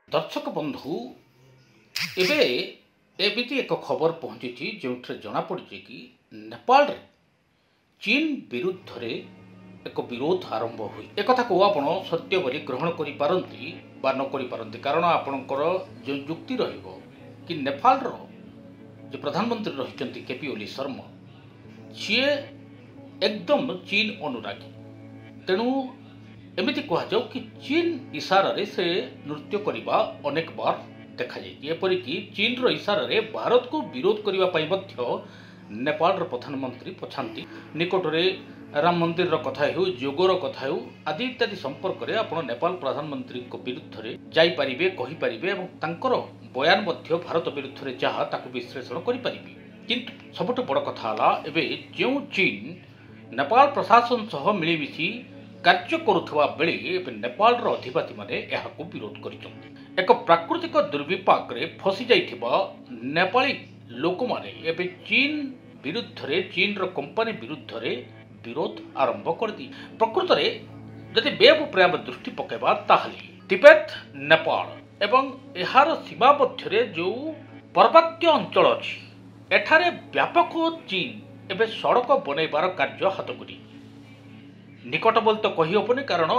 दर्शक बंधु एबे एमिति एक खबर पहुंची जो जना पड़ी कि नेपाल रे चीन विरुद्ध रे एक विरोध आरंभ हुई एक को आपण सत्य बोली ग्रहण करि पारंती बा न करि पारंती कारण आपणकर जो युक्ति रहिबो कि नेपाल रो जो प्रधानमंत्री रहिचंती केपी ओली शर्मा सी एकदम चीन अनुरागी तेणु एमिति कह जाओ कि चीन इशारा रे से नृत्य करने अनेक बार देखा एपरिक चीन रो इशारा रे भारत को विरोध करने नेपाल प्रधानमंत्री पछाती निकट में राम मंदिर कथा हो जोगर कथा हो आदि इत्यादि संपर्क में आप नेपाल प्रधानमंत्री विरुद्ध में जापारे कहींपारे और बयान भारत विरुद्ध में जहाँ ताकू विश्लेषण करें किंतु सबुठ बड़ कथा एवं जो चीन नेपाल प्रशासन सह मिलमिशि कार्य करुवा बेले नेपाल अधिवासी माने यहां विरोध कर एक प्राकृतिक दुर्विपाक रे फसी जाइथिबा नेपाली लोक माने एबे चीन विरुद्ध रे चीन रो कंपनी विरुद्ध रे विरोध आरंभ कर दी प्रकृत रे जदि बेब प्रेम दृष्टि पकेबा ताहले तिब्बत नेपाल एवं एहार सीमा मध्य जो पर्वत्य अंचल अछि एठारे व्यापक चीन एबे सड़क बनैबार कार्य हाथ करी निकट बोल तो कही हेनी कारण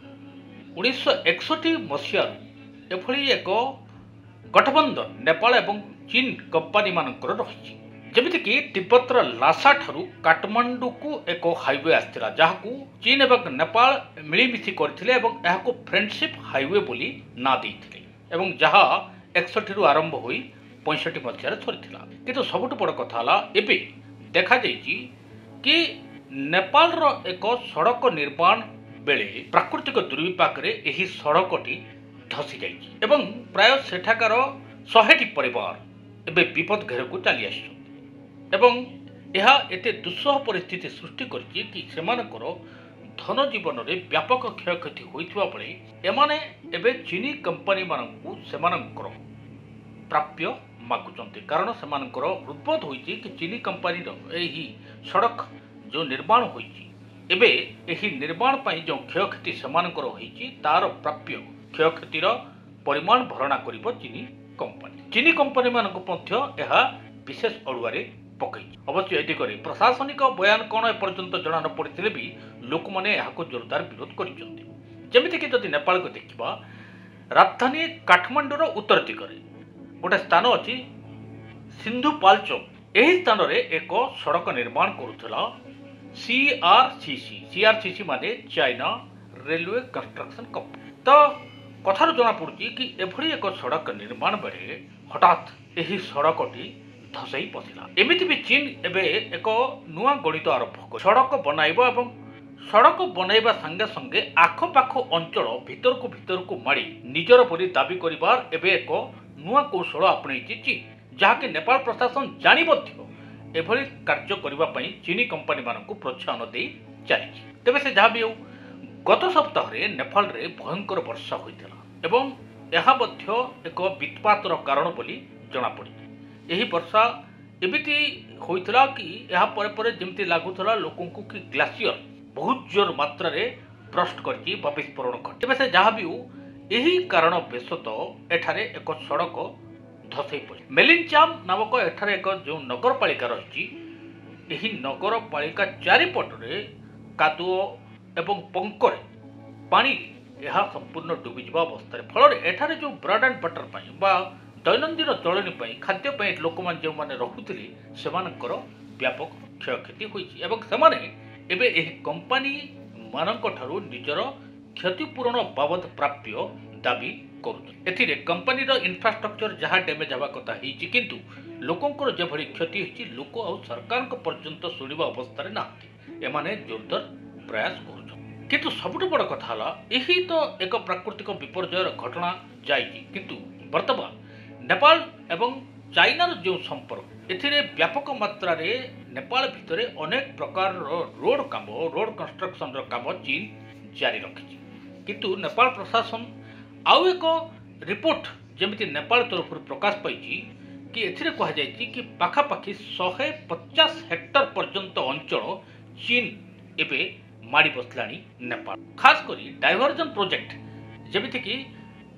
1961 मसीह एभली एक गठबंधन नेपाल एवं चीन कंपानी मानकर रही जमीक तिब्बतर लासा ठारू काठमांडू को एक हाईवे आसाला जहाँ चीन एवं नेपाल मिलमिशि करथिले एवं यहाको फ्रेंडशिप हाईवे बोली ना देइथिले एवं जहाँ 61 आरंभ होई 65 मसीह सरीथिला किंतु सबुठ बड़ कथा एबे देखा जाइछि कि नेपाल रो एक सड़क निर्माण बेले प्राकृतिक दुर्विपाक रे एही सड़कटी धसी जाइछि एवं प्राय सेठाकार 100टी परिवार एबे विपद घेर को चली आछिसथि एवं यह एते दुस्सह परिस्थिति सृष्टि करछि कि सेमानकर धन जीवन रे व्यापक क्षयक्षति होइथिबा बेले एमाने एबे चीनी कंपनी मानकू सेमानकर प्राप्य मागुचंती कारण सेमानकर हृदबोध होइछि कि चीनी कंपनी रो एही सड़क जो निर्माण होइछि एबे एही निर्माण पई जो क्षयक्षति सेमानकर होइछि तार प्राप्य क्षयक्षतिर परिमाण भरणा करिबो चीनी कंपनी मानक मध्य एहा विशेष अड़ुआरे पकई अवश्य एति करी प्रशासनिक बयान कोन एपर्यंत जणा न पड़िथिले भी लोक माने एहाको जोरदार विरोध करिसथि जेमिति कि जदि नेपाल को देखिबा राजधानी काठमांडूर उत्तर दिगरे गोटे स्थान अछि सिंधुपाल्चोक एही स्थान रे एक सड़क निर्माण करुथला सीआरसीसी माने चाइना रेलवे कंस्ट्रक्शन कंपनी तो कथार जना पड़ुची कि एभली एक सड़क निर्माण बेले हठात एही सड़कटी धसई पशिला एमिति भी चीन एबे एक नुआ गणित आरंभ कर सड़क बनाइबा एवं सड़क बनाइबा संगे संगे आखपाख अंचल भीतर को माड़ी निजर बोली दाबी करिबार एबे एक नुआ कौशल आपणैछि चीन जहाँकि नेपाल प्रशासन जानी मध्य एभली कार्य करबा पई चीनी कंपनी मानकू प्रोत्साहन दे चली तेबे से जहाँ भी हो गत सप्ताह रे नेपाल रे भयंकर वर्षा होइतिला एवं यह मध्य एक वित्पातर कारण बोली जना पड़ी यही वर्षा एमिति होइतिला कि यह परे परे जेमति लागुथला लोकन को कि ग्लेशियर बहुत जोर मात्रा रे ब्रस्ट करछि बा विस्फोरण घटे तेबे से जहाँ भी हो यही कारण बेसत एठारे एक सड़क धसई पड़ी मेलिनचाम नामक एठारे एक जो नगरपालिका रही नगरपालिका चारिपटे कादुओ एवं पंकरे पानी यह संपूर्ण डूबीजा अवस्था फल एठारे जो ब्रेड एंड बटर बा दैनंदिन चलनी खाद्य लोक मैंने जो मैंने रुले से व्यापक क्षयक्षति होती कंपानी मानक ठारू निजर क्षतिपूरण बाबद प्राप्य दाबी कर कंपानी इन्फ्रास्ट्रक्चर जहाँ डैमेज हवा कथा होती किंतु लोकंर जो भली क्षति होती लोक आ सरकार पर्यंत शुणा अवस्था ना एमाने जोरदार प्रयास कर किंतु सबुठ बड़ कथा यही तो एक प्राकृतिक विपर्ययर घटना जाइए किंतु वर्तमान नेपाल एवं चाइनार जो संपर्क एथिरे व्यापक मात्रा रे नेपाल भितर अनेक प्रकार रोड कंस्ट्रक्शन काम चीन जारी रखी किंतु नेपाल प्रशासन आउ एक रिपोर्ट जमीती नेपाल तरफ प्रकाश पाई कि एथिरे कहा जायछि कि पाखापाखि 150 हेक्टर पर्यंत अंचल चीन एबे माड़ी बसलानी नेपाल खास करी डाइवर्जन प्रोजेक्ट जमीती कि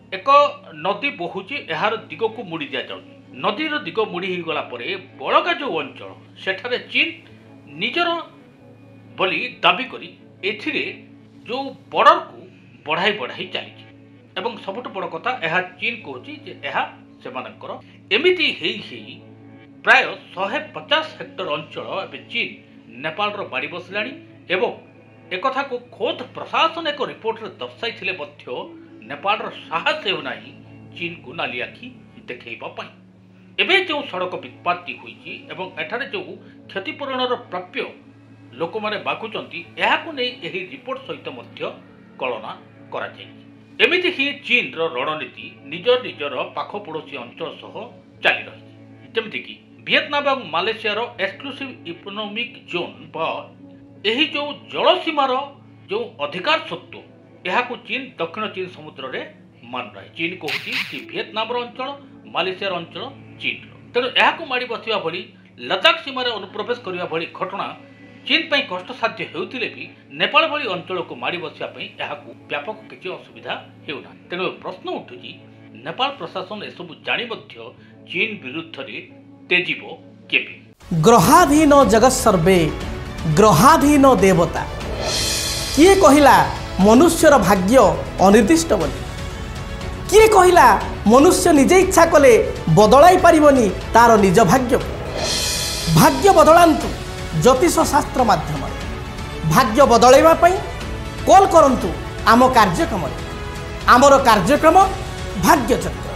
एक नदी बहुची एहार दिग को मुड़ी दिया जाउची। नदीर दिग मुड़ी ही गला परे बड़का जो अंचल सेठारे चीन निजर बोली दाबी करी एथिरे जो बॉर्डर को बढ़ाई बढ़ाई चली एवं सबुठ बड़ कथा यह चीन कहूँ जे यह सेमानकर एमिति हेई प्राय 150 हेक्टर अंचल एवं चीन नेपाल रो बाड़ी बसलाणी एवं एक कथा को खोद प्रशासन एक रिपोर्ट रे दर्शाई नेपाल रो साहस हेउना चीन को नाली आखि देखैबा पई। एबे जो सड़क वित्पाती होईची एवं एठारे जो क्षतिपूरण प्राप्य लोक माने बाकुचंती एहाकु नै एही रिपोर्ट सहित मध्य कलना करा जाय। एमिति ही चीन रो रणनीति निजर निजर पाख पड़ोसी अंचल सह चली रही जेमिति कि वियतनाम और मालयेशिया रो एक्सक्लूसिव इकोनॉमिक जोन बा एही जो जल सीमार जो अधिकार सत्व एहाकु चीन दक्षिण चीन समुद्र रे मान रहे। चीन कहूँ कि वियतनाम अंचल मालयेशिया अंचल चीन तेणु एहाकु माड़ी बसिबा भली लद्दाख सीमार अनुप्रवेश करने भली घटना चीन पर कष्टसाध्य होउथिले भी नेपाल भली अंचल को माड़ी बसिया एहाकु व्यापक किसी असुविधा हेउना। तेणु प्रश्न उठुची नेपाल प्रशासन एसबु जानी मध्य चीन विरुद्ध रे तेजिबो केबे। ग्रहाधीन जगत सर्वे ग्रहाधीन देवता किए कहिला मनुष्यर भाग्य अनिर्दिष्ट बोली, किए कहिला मनुष्य निजे इच्छा कले बदलाई पारिबनी तार निज भाग्य। भाग्य बदलांतु ज्योतिष शास्त्र माध्यम भाग्य बदलैवा पई कॉल करंतु आम कार्यक्रम आमर कार्यक्रम भाग्यचक्र।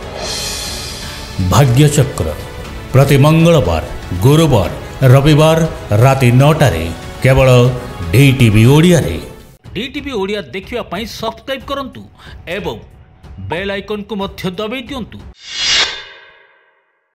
भाग्यचक्र प्रति मंगलवार गुरुवार रविवार राति 9टारे केवल डीटीवी ओडिया रे। डीटीवी ओडिया देखिवा पई सब्सक्राइब करंतु एवं बेल आइकन को मध्य दबाई दियंतु।